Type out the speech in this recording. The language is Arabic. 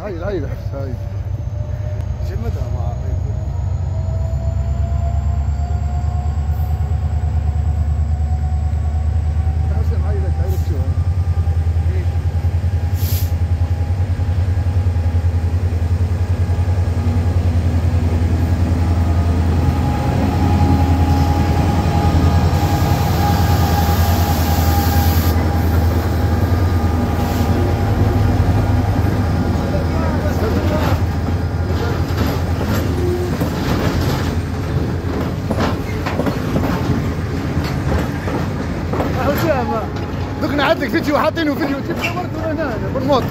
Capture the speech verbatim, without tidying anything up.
هاي هاي الحس هاي جمدها مع حسن هاي لك هاي لك شو دوك نعدلك فيديو حاطينه فيديو كيف صورته هنا بالموت